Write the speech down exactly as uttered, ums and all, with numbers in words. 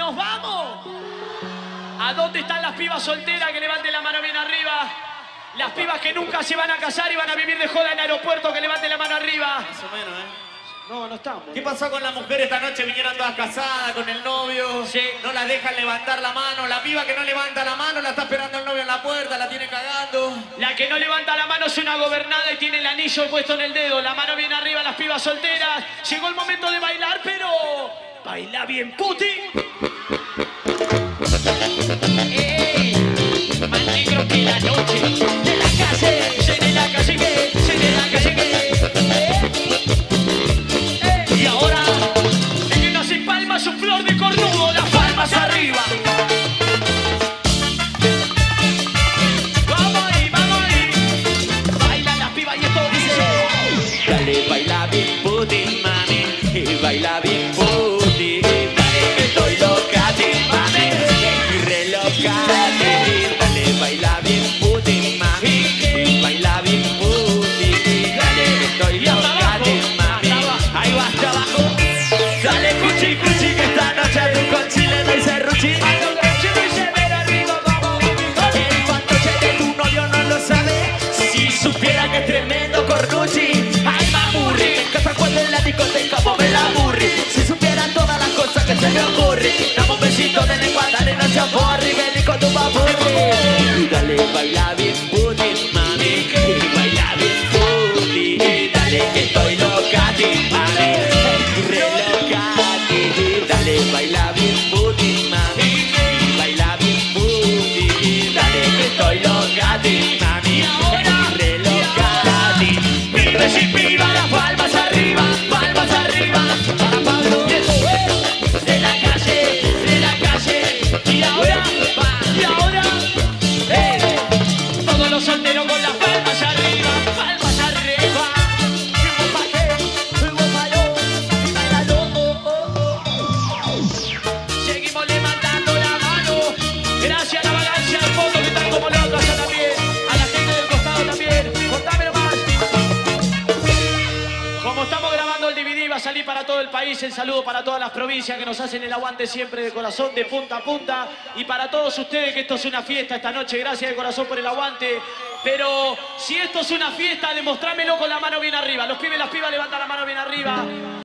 ¿Nos vamos? ¿A dónde están las pibas solteras? Que levanten la mano bien arriba. Las pibas que nunca se van a casar y van a vivir de joda en aeropuerto, que levanten la mano arriba. Más o menos, ¿eh? No, no estamos. ¿Qué pasó con la mujer esta noche? Vinieron todas casadas con el novio. Sí. No las dejan levantar la mano. La piba que no levanta la mano la está esperando el novio en la puerta, la tiene cagando. La que no levanta la mano es una gobernada y tiene el anillo puesto en el dedo. La mano bien arriba, las pibas solteras. Llegó el momento de bailar, pero... ¡baila bien, Putin! ¡Ey! Más negro que la noche de la calle. Llene la calle que, llene la calle que. Y ahora, teniendo sin palmas su flor de cornudo, las palmas arriba. Vamos ahí, vamos ahí. Baila la piba y esto dice. Dale, baila bien Putin, mami, y baila bien Putin. Dale que estoy loca, ti, mami, estoy re loca, ti. Dale, baila bien Putin, mami, y baila bien Putin. Dale que estoy loca, ti, mami, ahí va hasta abajo. Dale, cuchi, cuchi, que esta noche tu cochi le doy serruchi. El fantoche de tu novio no lo sabe. Si supiera que es tremendo cornuchi. Ay, mamurri, que se acuerde en la discoteca como me la aburri. Si supieran todas las cosas que se me ocurren. Dame un besito de lengua, dale, no se aborri. Vení con tu papurri. Y dale, baila bien Putin, mami. Y baila bien Putin. Y dale que estoy loca, ti, mami. Re loca, ti. Dale, baila bien Putin, mami. Y baila bien Putin. Dale que estoy loca, ti, mami. Re loca, ti. Pibes y pibas, las palmas arriba, palmas arriba. Para Pablo, de la calle, de la calle. Y ahora, y ahora, eh, todos los solteros con las palmas arriba, palmas arriba. Seguimos levantando la mano. Gracias a la vagancia al fondo que están como locos allá también. A la gente del costado también. Contámelo más. Como estamos grabando el D V D, va a salir para todo el país. El saludo para todas las provincias que nos hacen el aguante siempre de corazón, de punta a punta. Y para todos ustedes, que esto es una fiesta esta noche. Gracias de corazón por el aguante. Pero si esto es una fiesta, demostrámelo con la mano bien arriba. Los pibes y las pibas levantan la mano bien arriba.